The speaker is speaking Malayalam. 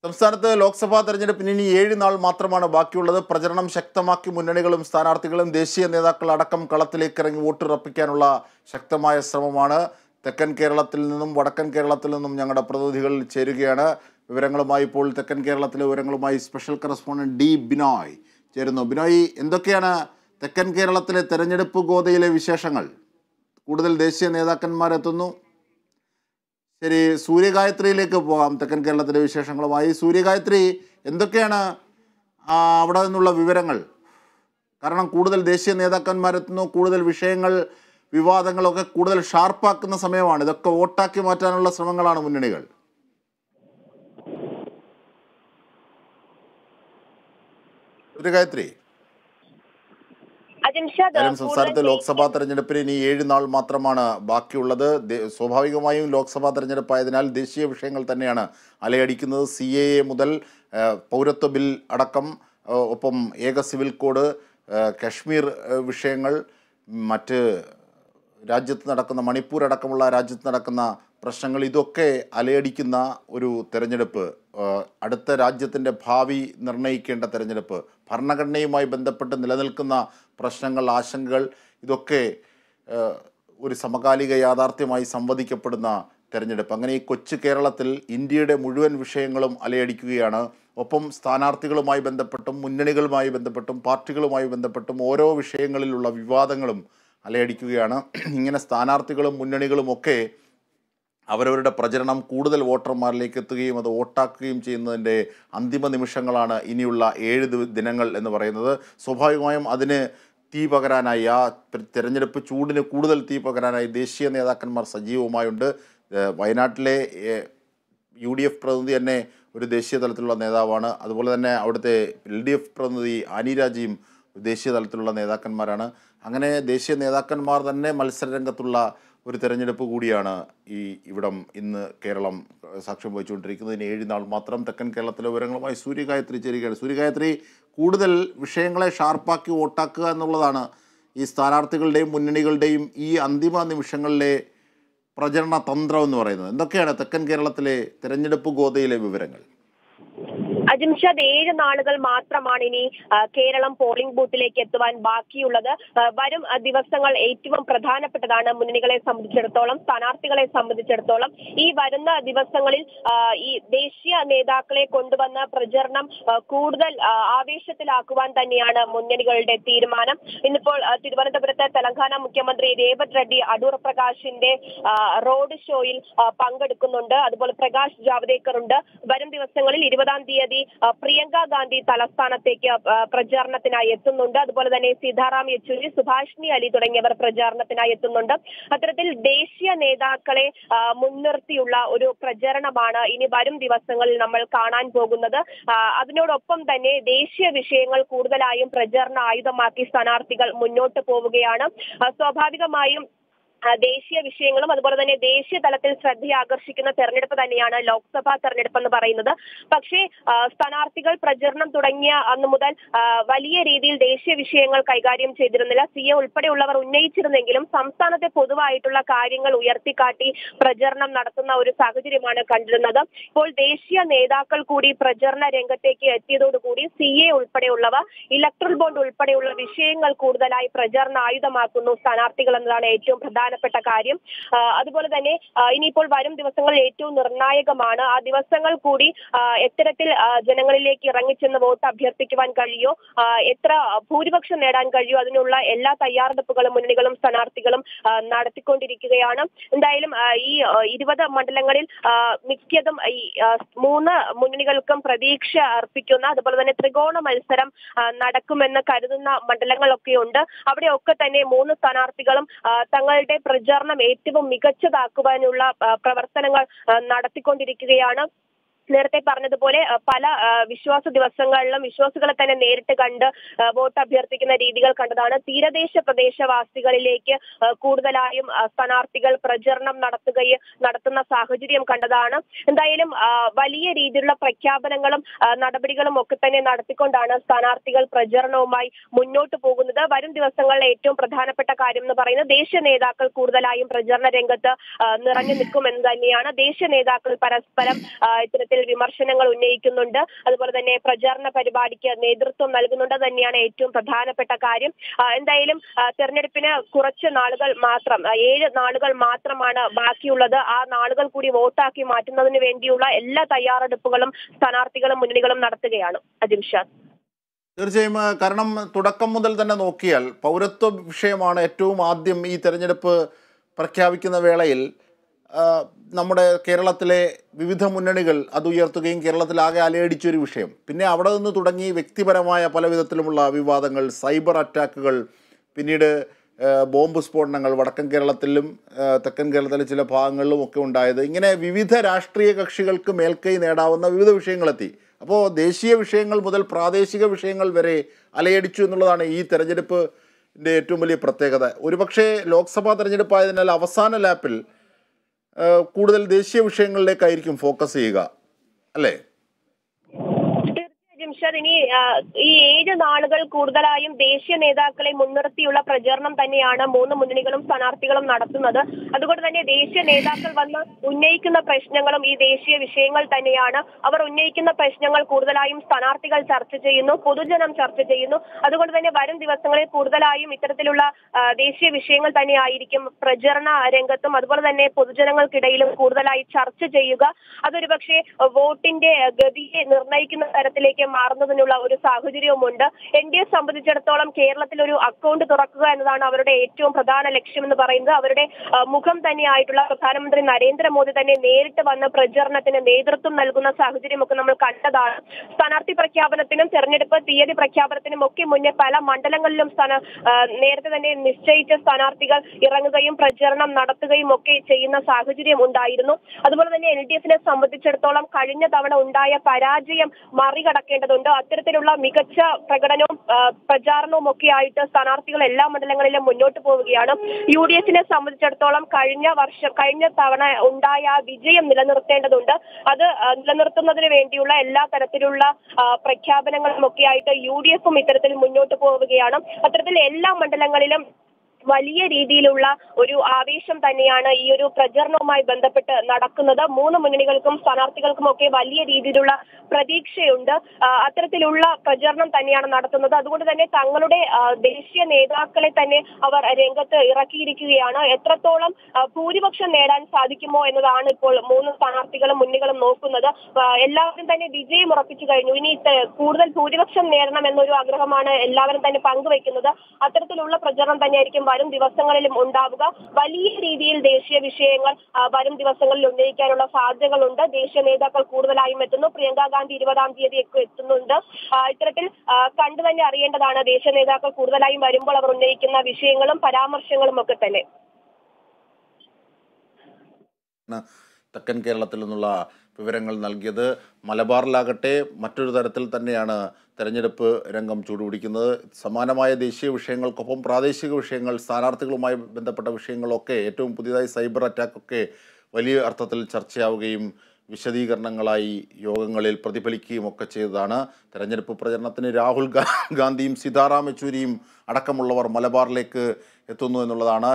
സംസ്ഥാനത്ത് ലോക്സഭാ തെരഞ്ഞെടുപ്പിന് ഇനി 7 നാൾ മാത്രമാണ് ബാക്കിയുള്ളത്. പ്രചരണം ശക്തമാക്കി മുന്നണികളും സ്ഥാനാർത്ഥികളും ദേശീയ നേതാക്കൾ അടക്കം കളത്തിലേക്ക് ഇറങ്ങി വോട്ടുറപ്പിക്കാനുള്ള ശക്തമായ ശ്രമമാണ്. തെക്കൻ കേരളത്തിൽ നിന്നും വടക്കൻ കേരളത്തിൽ നിന്നും ഞങ്ങളുടെ പ്രതിനിധികൾ ചേരുകയാണ്. വിവരങ്ങളുമായി ഇപ്പോൾ തെക്കൻ കേരളത്തിലെ വിവരങ്ങളുമായി സ്പെഷ്യൽ കറസ്പോണ്ടന്റ് ഡി ബിനോയ് ചേരുന്നു. ബിനോയ്, എന്തൊക്കെയാണ് തെക്കൻ കേരളത്തിലെ തെരഞ്ഞെടുപ്പ് ഗോതയിലെ വിശേഷങ്ങൾ? കൂടുതൽ ദേശീയ നേതാക്കന്മാരെത്തുന്നു. ശരി, സൂര്യഗായത്രിയിലേക്ക് പോകാം. തെക്കൻ കേരളത്തിലെ വിശേഷങ്ങളുമായി സൂര്യഗായത്രി, എന്തൊക്കെയാണ് അവിടെ നിന്നുള്ള വിവരങ്ങൾ? കാരണം കൂടുതൽ ദേശീയ നേതാക്കന്മാരെത്തുന്നു, കൂടുതൽ വിഷയങ്ങൾ വിവാദങ്ങളൊക്കെ കൂടുതൽ ഷാർപ്പാക്കുന്ന സമയമാണ്. ഇതൊക്കെ വോട്ടാക്കി മാറ്റാനുള്ള ശ്രമങ്ങളാണ് മുന്നണികൾ. സൂര്യഗായത്രി, സംസ്ഥാനത്ത് ലോക്സഭാ തെരഞ്ഞെടുപ്പിന് ഇനി 7 നാൾ മാത്രമാണ് ബാക്കിയുള്ളത്. സ്വാഭാവികമായും ലോക്സഭാ തെരഞ്ഞെടുപ്പായതിനാൽ ദേശീയ വിഷയങ്ങൾ തന്നെയാണ് അലയടിക്കുന്നത്. CAA മുതൽ പൗരത്വ ബിൽ അടക്കം, ഒപ്പം ഏക സിവിൽ കോഡ്, കശ്മീർ വിഷയങ്ങൾ, മറ്റ് രാജ്യത്ത് നടക്കുന്ന മണിപ്പൂർ അടക്കമുള്ള രാജ്യത്ത് നടക്കുന്ന പ്രശ്നങ്ങൾ, ഇതൊക്കെ അലയടിക്കുന്ന ഒരു തെരഞ്ഞെടുപ്പ്. അടുത്ത രാജ്യത്തിൻ്റെ ഭാവി നിർണ്ണയിക്കേണ്ട തെരഞ്ഞെടുപ്പ്, ഭരണഘടനയുമായി ബന്ധപ്പെട്ട് നിലനിൽക്കുന്ന പ്രശ്നങ്ങൾ, ആശങ്കകൾ, ഇതൊക്കെ ഒരു സമകാലിക യാഥാർത്ഥ്യമായി സംവദിക്കപ്പെടുന്ന തെരഞ്ഞെടുപ്പ്. അങ്ങനെ ഈ കൊച്ചു കേരളത്തിൽ ഇന്ത്യയുടെ മുഴുവൻ വിഷയങ്ങളും അലയടിക്കുകയാണ്. ഒപ്പം സ്ഥാനാർത്ഥികളുമായി ബന്ധപ്പെട്ടും മുന്നണികളുമായി ബന്ധപ്പെട്ടും പാർട്ടികളുമായി ബന്ധപ്പെട്ടും ഓരോ വിഷയങ്ങളിലുള്ള വിവാദങ്ങളും അലയടിക്കുകയാണ്. ഇങ്ങനെ സ്ഥാനാർത്ഥികളും മുന്നണികളും ഒക്കെ അവരവരുടെ പ്രചരണം കൂടുതൽ വോട്ടർമാരിലേക്ക് എത്തുകയും അത് വോട്ടാക്കുകയും ചെയ്യുന്നതിൻ്റെ അന്തിമ നിമിഷങ്ങളാണ് ഇനിയുള്ള 7 ദിനങ്ങൾ എന്ന് പറയുന്നത്. സ്വാഭാവികമായും അതിന് തീ പകരാനായി, ആ തെരഞ്ഞെടുപ്പ് ചൂടിന് കൂടുതൽ തീ പകരാനായി ദേശീയ നേതാക്കന്മാർ സജീവമായുണ്ട്. വയനാട്ടിലെ UDF പ്രതിനിധി തന്നെ ഒരു ദേശീയ തലത്തിലുള്ള നേതാവാണ്. അതുപോലെ തന്നെ അവിടുത്തെ LDF പ്രതിനിധി ആനി രാജയും ദേശീയ തലത്തിലുള്ള നേതാക്കന്മാരാണ്. അങ്ങനെ ദേശീയ നേതാക്കന്മാർ തന്നെ മത്സരരംഗത്തുള്ള ഒരു തെരഞ്ഞെടുപ്പ് കൂടിയാണ് ഇവിടം ഇന്ന് കേരളം സാക്ഷ്യം വഹിച്ചുകൊണ്ടിരിക്കുന്നത്. ഇനി 7 നാൾ മാത്രം. തെക്കൻ കേരളത്തിലെ വിവരങ്ങളുമായി സൂര്യഗായത്രി ചേരുകയാണ്. സൂര്യഗായത്രി, കൂടുതൽ വിഷയങ്ങളെ ഷാർപ്പാക്കി വോട്ടാക്കുക എന്നുള്ളതാണ് ഈ സ്ഥാനാർത്ഥികളുടെയും മുന്നണികളുടെയും ഈ അന്തിമ നിമിഷങ്ങളിലെ പ്രചരണ തന്ത്രം എന്ന് പറയുന്നത്. എന്തൊക്കെയാണ് തെക്കൻ കേരളത്തിലെ തെരഞ്ഞെടുപ്പ് ഗോതയിലെ വിവരങ്ങൾ? അജിംഷാദ്, 7 നാളുകൾ മാത്രമാണ് ഇനി കേരളം പോളിംഗ് ബൂത്തിലേക്ക് എത്തുവാൻ ബാക്കിയുള്ളത്. വരും ദിവസങ്ങൾ ഏറ്റവും പ്രധാനപ്പെട്ടതാണ് മുന്നണികളെ സംബന്ധിച്ചിടത്തോളം, സ്ഥാനാർത്ഥികളെ സംബന്ധിച്ചിടത്തോളം. ഈ വരുന്ന ദിവസങ്ങളിൽ ഈ ദേശീയ നേതാക്കളെ കൊണ്ടുവന്ന പ്രചരണം കൂടുതൽ ആവേശത്തിലാക്കുവാൻ തന്നെയാണ് മുന്നണികളുടെ തീരുമാനം. ഇന്നിപ്പോൾ തിരുവനന്തപുരത്ത് തെലങ്കാന മുഖ്യമന്ത്രി രേവത് റെഡ്ഡി അടൂർ പ്രകാശിന്റെ റോഡ് ഷോയിൽ പങ്കെടുക്കുന്നുണ്ട്. അതുപോലെ പ്രകാശ് ജാവ്ദേക്കർ ഉണ്ട്. വരും ദിവസങ്ങളിൽ 20-ാം തീയതി പ്രിയങ്ക ഗാന്ധി തലസ്ഥാനത്തേക്ക് പ്രചാരണത്തിനായി എത്തുന്നുണ്ട്. അതുപോലെ തന്നെ സീതാറാം യെച്ചൂരി, സുഭാഷിണി അലി തുടങ്ങിയവർ പ്രചാരണത്തിനായി എത്തുന്നുണ്ട്. അത്തരത്തിൽ ദേശീയ നേതാക്കളെ മുൻനിർത്തിയുള്ള ഒരു പ്രചരണമാണ് ഇനി വരും ദിവസങ്ങളിൽ നമ്മൾ കാണാൻ പോകുന്നത്. അതിനോടൊപ്പം തന്നെ ദേശീയ വിഷയങ്ങൾ കൂടുതലായും പ്രചരണ ആയുധമാക്കി സ്ഥാനാർത്ഥികൾ മുന്നോട്ട് പോവുകയാണ്. സ്വാഭാവികമായും ദേശീയ വിഷയങ്ങളും അതുപോലെ തന്നെ ദേശീയ തലത്തിൽ ശ്രദ്ധയാകർഷിക്കുന്ന തെരഞ്ഞെടുപ്പ് തന്നെയാണ് ലോക്സഭാ തെരഞ്ഞെടുപ്പ് എന്ന് പറയുന്നത്. പക്ഷേ സ്ഥാനാർത്ഥികൾ പ്രചരണം തുടങ്ങിയ അന്നു മുതൽ വലിയ രീതിയിൽ ദേശീയ വിഷയങ്ങൾ കൈകാര്യം ചെയ്തിരുന്നില്ല. CA ഉൾപ്പെടെയുള്ളവർ ഉന്നയിച്ചിരുന്നെങ്കിലും സംസ്ഥാനത്തെ പൊതുവായിട്ടുള്ള കാര്യങ്ങൾ ഉയർത്തിക്കാട്ടി പ്രചരണം നടത്തുന്ന ഒരു സാഹചര്യമാണ് കണ്ടിരുന്നത്. ഇപ്പോൾ ദേശീയ നേതാക്കൾ കൂടി പ്രചരണ രംഗത്തേക്ക് എത്തിയതോടുകൂടി CA ഉൾപ്പെടെയുള്ളവ, ഇലക്ട്രൽ ബോണ്ട് ഉൾപ്പെടെയുള്ള വിഷയങ്ങൾ കൂടുതലായി പ്രചരണ ആയുധമാക്കുന്നു സ്ഥാനാർത്ഥികൾ എന്നതാണ് ഏറ്റവും പ്രധാനപ്പെട്ട കാര്യം. അതുപോലെ തന്നെ ഇനിയിപ്പോൾ വരും ദിവസങ്ങളിൽ ഏറ്റവും നിർണായകമാണ്. ആ ദിവസങ്ങൾ കൂടി എത്തരത്തിൽ ജനങ്ങളിലേക്ക് ഇറങ്ങിച്ചെന്ന് വോട്ട് അഭ്യർത്ഥിക്കുവാൻ കഴിയോ, എത്ര ഭൂരിപക്ഷം നേടാൻ കഴിയോ, അതിനുള്ള എല്ലാ തയ്യാറെടുപ്പുകളും മുന്നണികളും സ്ഥാനാർത്ഥികളും നടത്തിക്കൊണ്ടിരിക്കുകയാണ്. എന്തായാലും ഈ 20 മണ്ഡലങ്ങളിൽ മിക്കതും ഈ 3 മുന്നണികൾക്കും പ്രതീക്ഷ അർപ്പിക്കുന്ന, അതുപോലെ തന്നെ ത്രികോണ മത്സരം നടക്കുമെന്ന് കരുതുന്ന മണ്ഡലങ്ങളൊക്കെയുണ്ട്. അവിടെയൊക്കെ തന്നെ 3 സ്ഥാനാർത്ഥികളും തങ്ങളുടെ പ്രചാരണം ഏറ്റവും മികച്ചതാക്കുവാനുള്ള പ്രവർത്തനങ്ങൾ നടത്തിക്കൊണ്ടിരിക്കുകയാണ്. നേരത്തെ പറഞ്ഞതുപോലെ പല വിശ്വാസ ദിവസങ്ങളിലും വിശ്വാസികളെ തന്നെ നേരിട്ട് കണ്ട് വോട്ട് അഭ്യർത്ഥിക്കുന്ന രീതികൾ കണ്ടതാണ്. തീരദേശ പ്രദേശവാസികളിലേക്ക് കൂടുതലായും സ്ഥാനാർത്ഥികൾ പ്രചരണം നടത്തുന്ന സാഹചര്യം കണ്ടതാണ്. എന്തായാലും വലിയ രീതിയിലുള്ള പ്രഖ്യാപനങ്ങളും നടപടികളും ഒക്കെ തന്നെ നടത്തിക്കൊണ്ടാണ് സ്ഥാനാർത്ഥികൾ പ്രചരണവുമായി മുന്നോട്ട് പോകുന്നത്. വരും ദിവസങ്ങളിലെ ഏറ്റവും പ്രധാനപ്പെട്ട കാര്യം എന്ന് പറയുന്നത് ദേശീയ നേതാക്കൾ കൂടുതലായും പ്രചരണ രംഗത്ത് നിറഞ്ഞു നിൽക്കുമെന്ന് തന്നെയാണ്. ദേശീയ നേതാക്കൾ പരസ്പരം ഇത്തരത്തിൽ ഇത്തരത്തിൽ വിമർശനങ്ങൾ ഉന്നയിക്കുന്നുണ്ട്. അതുപോലെ തന്നെ പ്രചാരണ പരിപാടിക്ക് നേതൃത്വം നൽകുന്നുണ്ട് തന്നെയാണ് ഏറ്റവും പ്രധാനപ്പെട്ട കാര്യം. എന്തായാലും തെരഞ്ഞെടുപ്പിന് കുറച്ച് നാളുകൾ മാത്രം 7 നാളുകൾ മാത്രമാണ് ബാക്കിയുള്ളത്. ആ നാളുകൾ കൂടി വോട്ടാക്കി മാറ്റുന്നതിന് വേണ്ടിയുള്ള എല്ലാ തയ്യാറെടുപ്പുകളും സ്ഥാനാർത്ഥികളും മുന്നണികളും നടത്തുകയാണ്. അജിംഷാദ്. തീർച്ചയായും കാരണം തുടക്കം മുതൽ തന്നെ നോക്കിയാൽ പൗരത്വ വിഷയമാണ് ഏറ്റവും ആദ്യം ഈ തെരഞ്ഞെടുപ്പ് പ്രഖ്യാപിക്കുന്ന വേളയിൽ നമ്മുടെ കേരളത്തിലെ വിവിധ മുന്നണികൾ അത് ഉയർത്തുകയും കേരളത്തിലാകെ അലയടിച്ചൊരു വിഷയം. പിന്നെ അവിടെ നിന്ന് തുടങ്ങി വ്യക്തിപരമായ പല വിധത്തിലുമുള്ള വിവാദങ്ങൾ, സൈബർ അറ്റാക്കുകൾ, പിന്നീട് ബോംബ് സ്ഫോടനങ്ങൾ വടക്കൻ കേരളത്തിലും തെക്കൻ കേരളത്തിലെ ചില ഭാഗങ്ങളിലും ഒക്കെ ഉണ്ടായത്. ഇങ്ങനെ വിവിധ രാഷ്ട്രീയ കക്ഷികൾക്ക് മേൽക്കൈ നേടാവുന്ന വിവിധ വിഷയങ്ങളെത്തി. അപ്പോൾ ദേശീയ വിഷയങ്ങൾ മുതൽ പ്രാദേശിക വിഷയങ്ങൾ വരെ അലയടിച്ചു എന്നുള്ളതാണ് ഈ തെരഞ്ഞെടുപ്പിൻ്റെ ഏറ്റവും വലിയ പ്രത്യേകത. ഒരുപക്ഷെ ലോക്സഭാ തെരഞ്ഞെടുപ്പായതിനാൽ അവസാന ലാപ്പിൽ കൂടുതൽ ദേശീയ വിഷയങ്ങളിലേക്കായിരിക്കും ഫോക്കസ് ചെയ്യുക, അല്ലേ? ജിംഷാദ്, ഇനി ഈ 7 നാളുകൾ കൂടുതലായും ദേശീയ നേതാക്കളെ മുൻനിർത്തിയുള്ള പ്രചരണം തന്നെയാണ് 3 മുന്നണികളും സ്ഥാനാർത്ഥികളും നടത്തുന്നത്. അതുകൊണ്ട് തന്നെ ദേശീയ നേതാക്കൾ വന്ന് ഉന്നയിക്കുന്ന പ്രശ്നങ്ങളും ഈ ദേശീയ വിഷയങ്ങൾ തന്നെയാണ്. അവർ ഉന്നയിക്കുന്ന പ്രശ്നങ്ങൾ കൂടുതലായും സ്ഥാനാർത്ഥികൾ ചർച്ച ചെയ്യുന്നു, പൊതുജനം ചർച്ച ചെയ്യുന്നു. അതുകൊണ്ട് തന്നെ വരും ദിവസങ്ങളിൽ കൂടുതലായും ഇത്തരത്തിലുള്ള ദേശീയ വിഷയങ്ങൾ തന്നെയായിരിക്കും പ്രചരണ രംഗത്തും അതുപോലെ തന്നെ പൊതുജനങ്ങൾക്കിടയിലും കൂടുതലായി ചർച്ച ചെയ്യുക. അതൊരു പക്ഷേ വോട്ടിന്റെ ഗതിയെ നിർണ്ണയിക്കുന്ന തരത്തിലേക്ക് മാറുന്നതിനുള്ള ഒരു സാഹചര്യവുമുണ്ട്. NDA സംബന്ധിച്ചിടത്തോളം കേരളത്തിൽ ഒരു അക്കൗണ്ട് തുറക്കുക എന്നതാണ് അവരുടെ ഏറ്റവും പ്രധാന ലക്ഷ്യമെന്ന് പറയുന്നത്. അവരുടെ മുഖം തന്നെയായിട്ടുള്ള പ്രധാനമന്ത്രി നരേന്ദ്രമോദി തന്നെ നേരിട്ട് വന്ന് പ്രചരണത്തിന് നേതൃത്വം നൽകുന്ന സാഹചര്യമൊക്കെ നമ്മൾ കണ്ടതാണ്. സ്ഥാനാർത്ഥി പ്രഖ്യാപനത്തിനും തെരഞ്ഞെടുപ്പ് തീയതി പ്രഖ്യാപനത്തിനും ഒക്കെ മുന്നേ പല മണ്ഡലങ്ങളിലും നേരത്തെ തന്നെ നിശ്ചയിച്ച സ്ഥാനാർത്ഥികൾ ഇറങ്ങുകയും പ്രചരണം നടത്തുകയും ഒക്കെ ചെയ്യുന്ന സാഹചര്യം ഉണ്ടായിരുന്നു. അതുപോലെ തന്നെ LDFനെ സംബന്ധിച്ചിടത്തോളം കഴിഞ്ഞ തവണ ഉണ്ടായ പരാജയം മറികടക്കേണ്ടതുണ്ട്. അത്തരത്തിലുള്ള മികച്ച പ്രകടനവും പ്രചാരണവും ഒക്കെ ആയിട്ട് സ്ഥാനാർത്ഥികൾ എല്ലാ മണ്ഡലങ്ങളിലും മുന്നോട്ട് പോവുകയാണ്. UDFനെ സംബന്ധിച്ചിടത്തോളം കഴിഞ്ഞ തവണ ഉണ്ടായ വിജയം നിലനിർത്തേണ്ടതുണ്ട്. അത് നിലനിർത്തുന്നതിന് വേണ്ടിയുള്ള എല്ലാ തരത്തിലുള്ള പ്രഖ്യാപനങ്ങളും ഒക്കെ ആയിട്ട് UDFും ഇത്തരത്തിൽ മുന്നോട്ട് പോവുകയാണ്. അത്തരത്തിൽ എല്ലാ മണ്ഡലങ്ങളിലും വലിയ രീതിയിലുള്ള ഒരു ആവേശം തന്നെയാണ് ഈ ഒരു പ്രചരണവുമായി ബന്ധപ്പെട്ട് നടക്കുന്നത്. 3 മുന്നണികൾക്കും സ്ഥാനാർത്ഥികൾക്കും ഒക്കെ വലിയ രീതിയിലുള്ള പ്രതീക്ഷയുണ്ട്. അത്തരത്തിലുള്ള പ്രചരണം തന്നെയാണ് നടത്തുന്നത്. അതുകൊണ്ട് തന്നെ തങ്ങളുടെ ദേശീയ നേതാക്കളെ തന്നെ അവർ രംഗത്ത് ഇറക്കിയിരിക്കുകയാണ്. എത്രത്തോളം ഭൂരിപക്ഷം നേടാൻ സാധിക്കുമോ എന്നതാണ് ഇപ്പോൾ 3 സ്ഥാനാർത്ഥികളും മുന്നണികളും നോക്കുന്നത്. എല്ലാവരും തന്നെ വിജയം ഉറപ്പിച്ചു കഴിഞ്ഞു. ഇനി കൂടുതൽ ഭൂരിപക്ഷം നേടണം എന്നൊരു ആഗ്രഹമാണ് എല്ലാവരും തന്നെ പങ്കുവെക്കുന്നത്. അത്തരത്തിലുള്ള പ്രചരണം തന്നെയായിരിക്കും വരും ദിവസങ്ങളിലും ഉണ്ടാവുക. വലിയ രീതിയിൽ ദേശീയ വിഷയങ്ങൾ വരും ദിവസങ്ങളിൽ ഉന്നയിക്കാനുള്ള സാധ്യതകളുണ്ട്. ദേശീയ നേതാക്കൾ കൂടുതലായും എത്തുന്നു. പ്രിയങ്ക ഗാന്ധി 20-ാം തീയതിയൊക്കെ എത്തുന്നുണ്ട്. ഇത്തരത്തിൽ കണ്ടു തന്നെ അറിയേണ്ടതാണ് ദേശീയ നേതാക്കൾ കൂടുതലായും വരുമ്പോൾ അവർ ഉന്നയിക്കുന്ന വിഷയങ്ങളും പരാമർശങ്ങളും ഒക്കെ തന്നെ. തെക്കൻ കേരളത്തിൽ നിന്നുള്ള വിവരങ്ങൾ നൽകിയത്. മലബാറിലാകട്ടെ മറ്റൊരു തരത്തിൽ തന്നെയാണ് തെരഞ്ഞെടുപ്പ് രംഗം ചൂടുപിടിക്കുന്നത്. സമാനമായ ദേശീയ വിഷയങ്ങൾക്കൊപ്പം പ്രാദേശിക വിഷയങ്ങൾ, സ്ഥാനാർത്ഥികളുമായി ബന്ധപ്പെട്ട വിഷയങ്ങളൊക്കെ, ഏറ്റവും പുതിയതായി സൈബർ അറ്റാക്കൊക്കെ വലിയ അർത്ഥത്തിൽ ചർച്ചയാവുകയും വിശദീകരണങ്ങളായി യോഗങ്ങളിൽ പ്രതിഫലിക്കുകയും ഒക്കെ ചെയ്തതാണ്. തെരഞ്ഞെടുപ്പ് പ്രചരണത്തിന് രാഹുൽ ഗാന്ധിയും സീതാറാം യെച്ചൂരിയും അടക്കമുള്ളവർ മലബാറിലേക്ക് എത്തുന്നു എന്നുള്ളതാണ്.